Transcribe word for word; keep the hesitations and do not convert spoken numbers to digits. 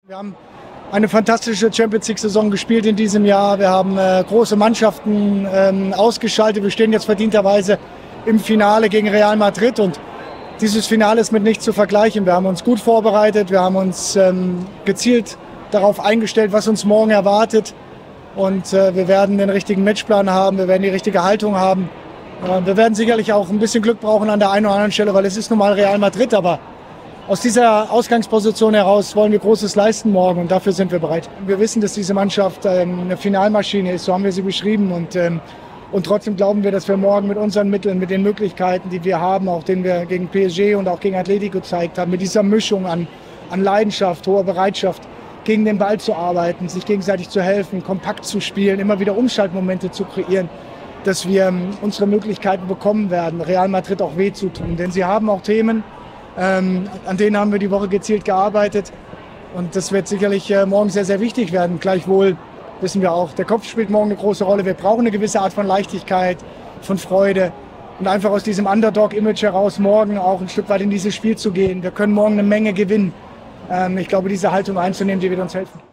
Wir haben eine fantastische Champions-League-Saison gespielt in diesem Jahr. Wir haben äh, große Mannschaften ähm, ausgeschaltet. Wir stehen jetzt verdienterweise im Finale gegen Real Madrid und dieses Finale ist mit nichts zu vergleichen. Wir haben uns gut vorbereitet, wir haben uns ähm, gezielt darauf eingestellt, was uns morgen erwartet. Und äh, wir werden den richtigen Matchplan haben, wir werden die richtige Haltung haben. Äh, wir werden sicherlich auch ein bisschen Glück brauchen an der einen oder anderen Stelle, weil es ist nun mal Real Madrid. Aber aus dieser Ausgangsposition heraus wollen wir Großes leisten morgen und dafür sind wir bereit. Wir wissen, dass diese Mannschaft ähm, eine Finalmaschine ist, so haben wir sie beschrieben. Und, ähm, und trotzdem glauben wir, dass wir morgen mit unseren Mitteln, mit den Möglichkeiten, die wir haben, auch denen wir gegen P S G und auch gegen Atletico gezeigt haben, mit dieser Mischung an, an Leidenschaft, hoher Bereitschaft, gegen den Ball zu arbeiten, sich gegenseitig zu helfen, kompakt zu spielen, immer wieder Umschaltmomente zu kreieren, dass wir ähm, unsere Möglichkeiten bekommen werden, Real Madrid auch weh zu tun. Denn sie haben auch Themen, ähm, an denen haben wir die Woche gezielt gearbeitet. Und das wird sicherlich äh, morgen sehr, sehr wichtig werden. Gleichwohl wissen wir auch, der Kopf spielt morgen eine große Rolle. Wir brauchen eine gewisse Art von Leichtigkeit, von Freude und einfach aus diesem Underdog-Image heraus morgen auch ein Stück weit in dieses Spiel zu gehen. Wir können morgen eine Menge gewinnen. Ich glaube, diese Haltung einzunehmen, die wird uns helfen.